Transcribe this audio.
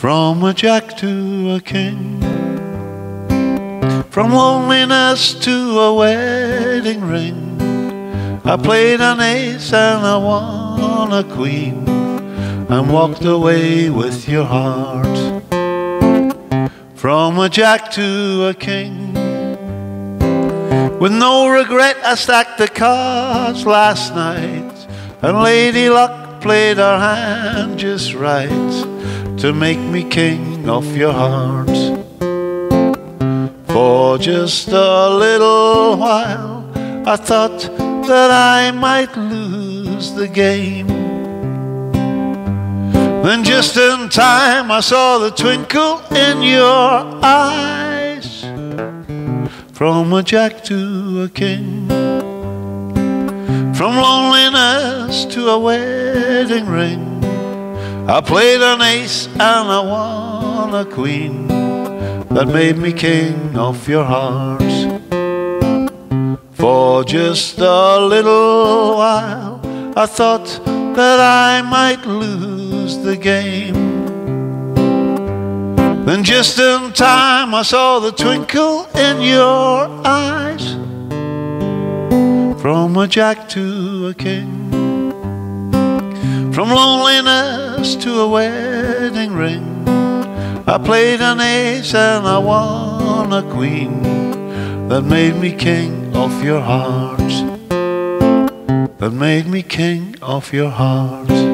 From a jack to a king, from loneliness to a wedding ring. I played an ace and I won a queen, and walked away with your heart. From a jack to a king, with no regret I stacked the cards last night, and Lady Luck played her hand just right to make me king of your heart. For just a little while I thought that I might lose the game. Then just in time I saw the twinkle in your eyes. From a jack to a king, from loneliness to a wedding ring. I played an ace and I won a queen, that made me king of your heart. For just a little while I thought that I might lose the game. Then just in time I saw the twinkle in your eyes. From a jack to a king, from loneliness to a wedding ring. I played an ace and I won a queen, that made me king of your heart. That made me king of your heart.